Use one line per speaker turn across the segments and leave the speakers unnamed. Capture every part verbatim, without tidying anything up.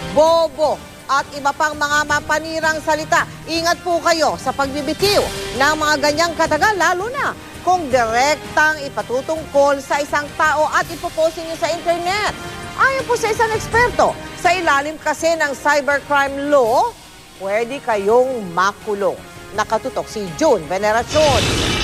bobo, at iba pang mga mapanirang salita. Ingat po kayo sa pagbibitiw ng mga ganyang katagal, lalo na kung direktang ipatutungkol sa isang tao at ipopost niyo sa internet. Ayon po sa isang eksperto, sa ilalim kasi ng cybercrime law, pwede kayong makulong. Nakatutok si June Veneracion.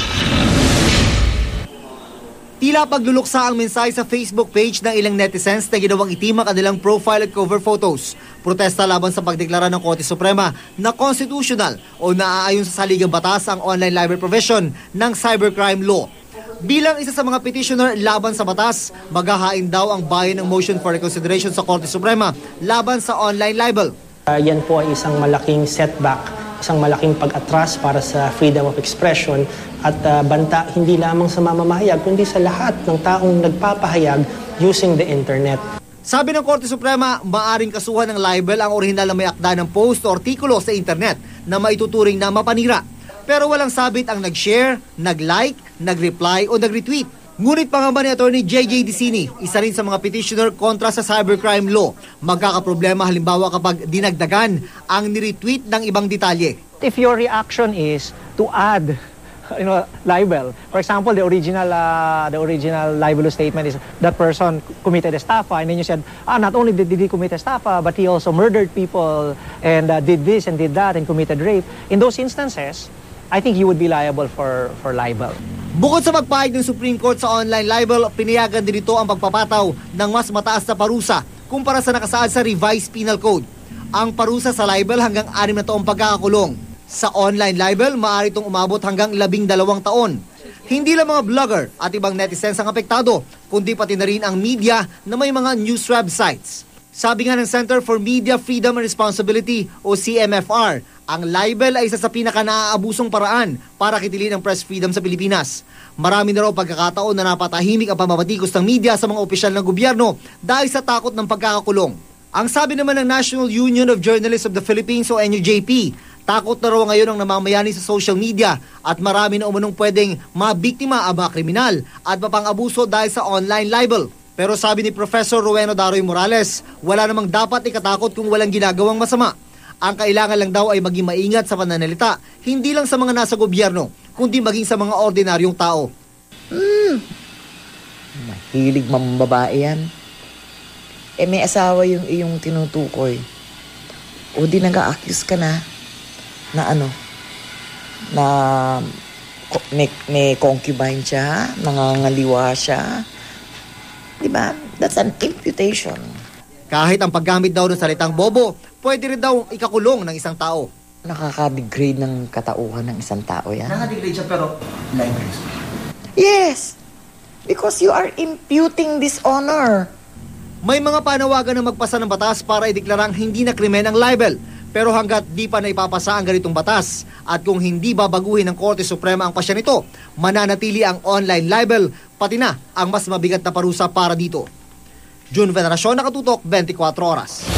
Tila pagluluksa ang mensahe sa Facebook page ng ilang netizens na ginawang itim ang kanilang profile at cover photos. Protesta laban sa pagdeklara ng Korte Suprema na constitutional o naaayon sa saligang batas ang online libel provision ng cybercrime law. Bilang isa sa mga petitioner laban sa batas, maghahain daw ang bayan ng motion for reconsideration sa Korte Suprema laban sa online libel.
Uh, yan po ay isang malaking setback, isang malaking pag-atras para sa freedom of expression at uh, banta hindi lamang sa mamamahayag kundi sa lahat ng taong nagpapahayag using the internet.
Sabi ng Korte Suprema, maaring kasuhan ng libel ang orihinal na may akda ng post o artikulo sa internet na maituturing na mapanira. Pero walang sabit ang nag-share, nag-like, nag-reply o nag-retweet. Ngunit pangamba ni Attorney J J Dicini, isa rin sa mga petitioner kontra sa cybercrime law, magkakaproblema halimbawa kapag dinagdagan ang niretweet ng ibang detalye.
If your reaction is to add, you know, libel, for example, the original uh, the original libelous statement is that person committed estafa, and then you said, ah, not only did, did he commit estafa, but he also murdered people and uh, did this and did that and committed rape. In those instances, I think you would be liable for for libel.
Bukod sa pagpahig ng Supreme Court sa online libel, pinayagan din ito ang pagpapataw ng mas mataas na parusa kumpara sa nakasaad sa Revised Penal Code. Ang parusa sa libel hanggang anim na taong pagkakakulong. Sa online libel, maaari itong umabot hanggang labing dalawang taon. Hindi lang mga vlogger at ibang netizens ang apektado, kundi pati na rin ang media na may mga news websites. Sabi nga ng Center for Media Freedom and Responsibility o C M F R, ang libel ay isa sa pinaka-naaabusong paraan para kitilin ang press freedom sa Pilipinas. Marami na raw pagkakataon na napatahimik ang pamabatikos ng media sa mga opisyal ng gobyerno dahil sa takot ng pagkakakulong. Ang sabi naman ng National Union of Journalists of the Philippines o N U J P, takot na raw ngayon ang namamayani sa social media at marami na umunong pwedeng mabiktima ang mga kriminal at mapang-abuso dahil sa online libel. Pero sabi ni Professor Roweno Daroy Morales, wala namang dapat ikatakot kung walang ginagawang masama. Ang kailangan lang daw ay maging maingat sa pananalita, hindi lang sa mga nasa gobyerno, kundi maging sa mga ordinaryong tao.
Hmm, mahilig mambabae yan. Eh may asawa yung iyong tinutukoy. O di nag-a-accuse ka na, na ano, na may, may concubine siya, nangangaliwa siya. Diba? That's an imputation.
Kahit ang paggamit daw ng salitang bobo, pwede rin daw ikakulong ng isang tao.
Nakaka-degrade ng katauhan ng isang tao yan.
Nakaka-degrade siya pero libel.
Yes! Because you are imputing dishonor.
May mga panawagan na magpasa ng batas para ideklarang hindi na krimen ang libel. Pero hanggat di pa naipapasa ang ganitong batas at kung hindi babaguhin ng Korte Suprema ang pasya nito, mananatili ang online libel, pati na ang mas mabigat na parusa para dito. June Veneracion, Nakatutok, twenty-four oras.